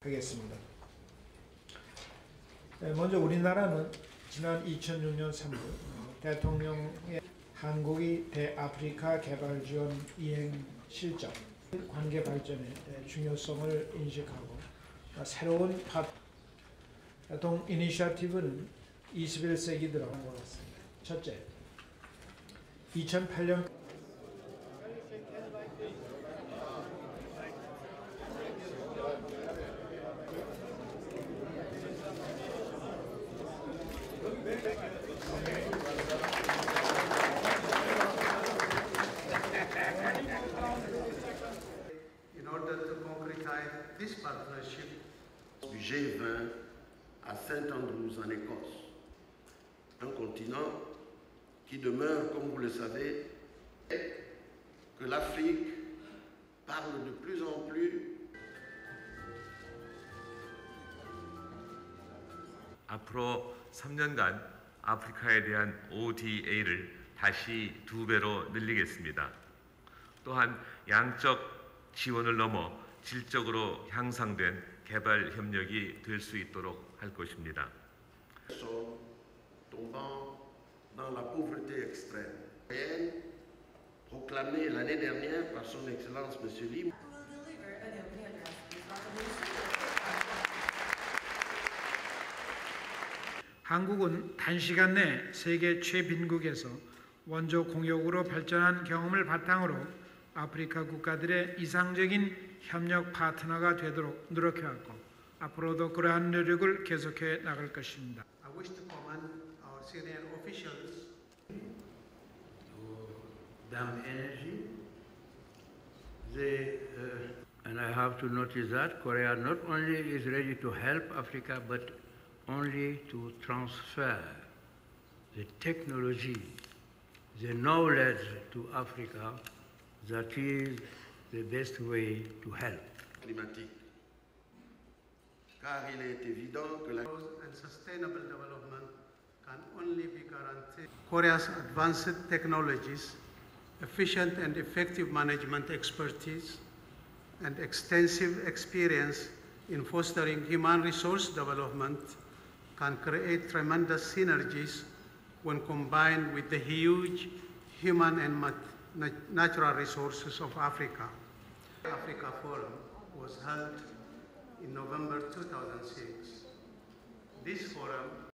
하겠습니다. 먼저 우리나라는 지난 2006년 3월 대통령의 한국이 대아프리카 개발 지원 이행 실적, 관계 발전의 중요성을 인식하고 새로운 대통령 이니셔티브는 21세기 들어간 것 같습니다. 첫째, 2008년 In order to concretize this partnership, du G20 à Saint-Andrews en Écosse, un continent qui demeure, comme vous le savez, que l'Afrique parle de plus en plus. 앞으로 3년간 아프리카에 대한 ODA를 다시 2배로 늘리겠습니다. 또한 양적 지원을 넘어 질적으로 향상된 개발 협력이 될 수 있도록 할 것입니다. Tombant dans la pauvreté extrême. Proclamé l'année dernière par son Excellence Monsieur Lim. 한국은 단시간 내 세계 최빈국에서 원조 공역으로 발전한 경험을 바탕으로 아프리카 국가들의 이상적인 협력 파트너가 되도록 노력해왔고 앞으로도 그러한 노력을 계속해 나갈 것입니다. I wish to commend our senior officials. Dam energy. And I have to notice that Korea not only is ready to help Africa, but only to transfer the technology, the knowledge to Africa. That is the best way to help. Climatique. Car il est évident que la And sustainable development can only be guaranteed. Korea's advanced technologies, efficient and effective management expertise, and extensive experience in fostering human resource development can create tremendous synergies when combined with the huge human and natural resources of Africa. The Africa Forum was held in November 2006. This forum